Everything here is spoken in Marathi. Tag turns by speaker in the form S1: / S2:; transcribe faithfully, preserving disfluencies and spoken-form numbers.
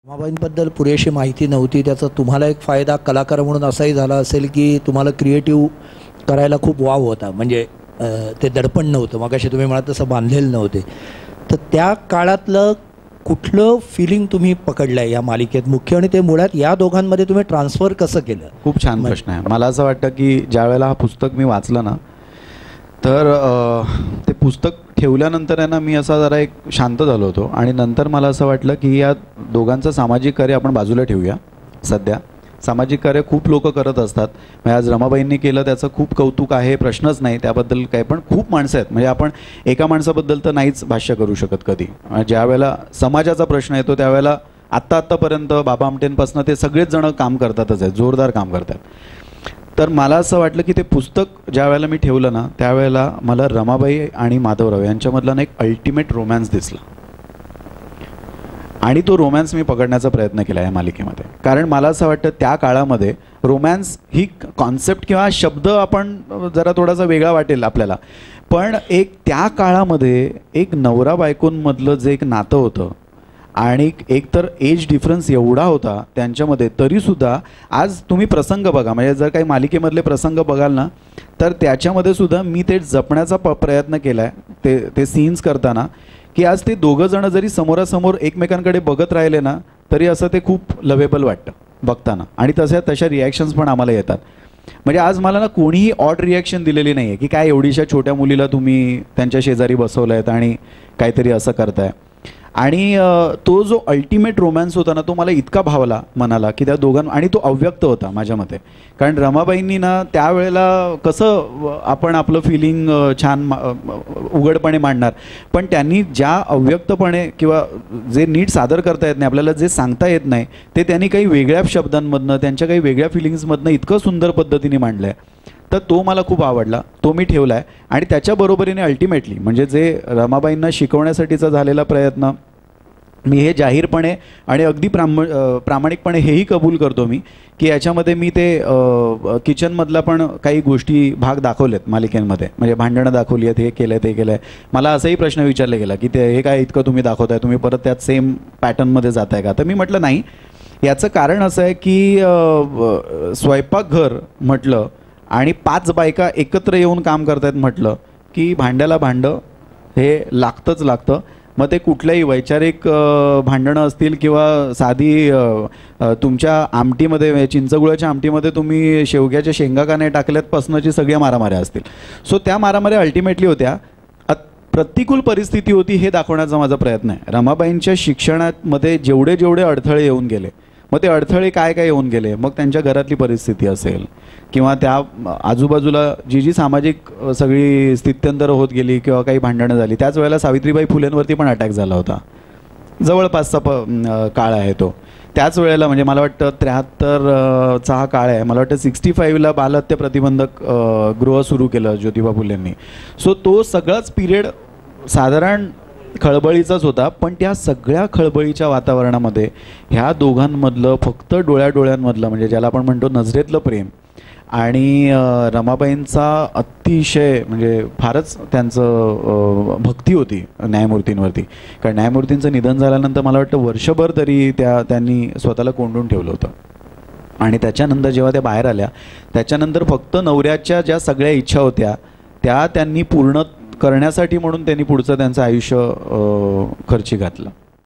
S1: रमाबाईंबद्दल पुरेशी माहिती नव्हती. त्याचा तुम्हाला एक फायदा कलाकार म्हणून असाही झाला असेल की तुम्हाला क्रिएटिव्ह करायला खूप वाव होता. म्हणजे ते दडपण नव्हतं, मगाशी तुम्ही म्हणाल तसं बांधलेलं नव्हते. तर त्या काळातलं कुठलं फिलिंग तुम्ही पकडलं आहे या मालिकेत मुख्य, आणि ते मुळात या दोघांमध्ये तुम्ही ट्रान्सफर कसं केलं?
S2: खूप छान प्रश्न आहे. मला असं वाटतं की ज्या वेळेला हा पुस्तक मी वाचलं ना, तर ते पुस्तक ठेवल्यानंतर आहे ना, मी असा जरा एक शांत झालो होतो. आणि नंतर मला असं वाटलं की या दोघांचं सामाजिक कार्य आपण बाजूला ठेवूया. सध्या सामाजिक कार्य खूप लोक करत असतात. म्हणजे आज रमाबाईंनी केलं त्याचं खूप कौतुक आहे, प्रश्नच नाही त्याबद्दल काही. पण खूप माणसं आहेत, म्हणजे आपण एका माणसाबद्दल तर नाहीच भाष्य करू शकत कधी. ज्या वेळेला समाजाचा प्रश्न येतो त्यावेळेला आत्ता आत्तापर्यंत बाबा आमटेंपासून ते सगळेच जण काम करतातच आहेत, जोरदार काम करतात. तर मला असं वाटलं की ते पुस्तक ज्या वेळेला मी ठेवलं ना, त्यावेळेला मला रमाबाई आणि माधवराव यांच्यामधला ना एक अल्टिमेट रोमॅन्स दिसला. आणि तो रोमॅन्स मी पकडण्याचा प्रयत्न केला या मालिकेमध्ये. कारण मला असं वाटतं त्या काळामध्ये रोमॅन्स ही कॉन्सेप्ट किंवा शब्द आपण जरा थोडासा वेगळा वाटेल आपल्याला, पण एक त्या काळामध्ये एक नवरा बायकोंमधलं जे एक नातं होतं, आणि एक तर एज डिफरन्स एवढा होता त्यांच्यामध्ये, तरीसुद्धा आज तुम्ही प्रसंग बघा, म्हणजे जर काही मालिकेमधले प्रसंग बघाल ना, तर त्याच्यामध्ये सुद्धा मी ते जपण्याचा प प्रयत्न केला आहे. ते ते सीन्स करताना की आज ते दोघं जण जरी समोरासमोर एकमेकांकडे बघत राहिले ना, तरी असं ते खूप लवेबल वाटतं बघताना. आणि तशा तशा रिॲक्शन्स पण आम्हाला येतात. म्हणजे आज मला ना कोणीही ऑड रिॲक्शन दिलेली नाही आहे की काय एवढीशा छोट्या मुलीला तुम्ही त्यांच्या शेजारी बसवलं आहेत आणि काहीतरी असं करताय. आणि तो जो अल्टिमेट रोमॅन्स होता ना, तो मला इतका भावला मनाला की त्या दोघां, आणि तो अव्यक्त होता माझ्या मते. कारण रमाबाईंनी ना त्यावेळेला कसं आपण आपलं फिलिंग छान उघडपणे मांडणार, पण त्यांनी ज्या अव्यक्तपणे किंवा जे नीट सादर करता येत नाही आपल्याला, जे सांगता येत नाही, ते त्यांनी काही वेगळ्या शब्दांमधनं, त्यांच्या काही वेगळ्या फिलिंग्समधनं इतकं सुंदर पद्धतीने मांडलं आहे. तर तो मला खूप आवडला, तो मी ठेवला आहे. आणि त्याच्याबरोबरीने अल्टिमेटली म्हणजे जे रमाबाईंना शिकवण्यासाठीचा झालेला प्रयत्न, मी हे जाहीरपणे आणि अगदी प्राम प्रामाणिकपणे हेही कबूल करतो मी की याच्यामध्ये मी ते किचनमधला पण काही गोष्टी भाग दाखवलेत मालिकेमध्ये. म्हणजे भांडणं दाखवली आहेत, हे केलं आहे, ते केलं आहे. मला असाही प्रश्न विचारला गेला की ते हे काय इतकं तुम्ही दाखवताय, तुम्ही परत त्यात सेम पॅटर्नमध्ये जाताय का? तर मी म्हटलं नाही, याचं कारण असं आहे की स्वयंपाकघर म्हटलं आणि पाच बायका एकत्र येऊन काम करतायत म्हटलं की भांड्याला भांडं हे लागतंच लागतं. मग ते कुठल्याही वैचारिक भांडणं असतील किंवा साधी तुमच्या आमटीमध्ये, चिंचगुळाच्या आमटीमध्ये तुम्ही शेवग्याच्या शेंगा का नाही टाकल्यातपासनंची सगळ्या मारामाऱ्या असतील. सो त्या मारामाऱ्या अल्टिमेटली होत्या. प्रतिकूल परिस्थिती होती हे दाखवण्याचा माझा प्रयत्न आहे. रमाबाईंच्या शिक्षणामध्ये जेवढे जेवढे अडथळे येऊन गेले, मग ते अडथळे काय काय येऊन गेले, मग त्यांच्या घरातली परिस्थिती असेल किंवा त्या आजूबाजूला जी जी सामाजिक सगळी स्थित्यंतरं होत गेली किंवा काही भांडणं झाली, त्याच वेळेला सावित्रीबाई फुलेंवरती पण अटॅक झाला होता. जवळपासचा प काळ आहे तो. त्याच वेळेला म्हणजे मला वाटतं त्र्याहत्तरचा हा काळ आहे. मला वाटतं सिक्स्टी फाईव्हला बालहत्या प्रतिबंधक गृह सुरू केलं ज्योतिबा फुलेंनी. सो तो सगळाच पिरियड साधारण खळबळीचाच होता. पण त्या सगळ्या खळबळीच्या वातावरणामध्ये ह्या दोघांमधलं फक्त डोळ्या डोळ्यांमधलं, म्हणजे ज्याला आपण म्हणतो नजरेतलं प्रेम, आणि रमाबाईंचा अतिशय म्हणजे फारच त्यांचं भक्ती होती न्यायमूर्तींवरती. कारण न्यायमूर्तींचं निधन झाल्यानंतर मला वाटतं वर्षभर तरी त्या त्यांनी स्वतःला कोंडून ठेवलं होतं. आणि त्याच्यानंतर जेव्हा त्या बाहेर आल्या, त्याच्यानंतर फक्त नवऱ्याच्या ज्या सगळ्या इच्छा होत्या त्या त्यांनी पूर्ण करण्यासाठी म्हणून त्यांनी पुढचं त्यांचं आयुष्य खर्ची घातलं.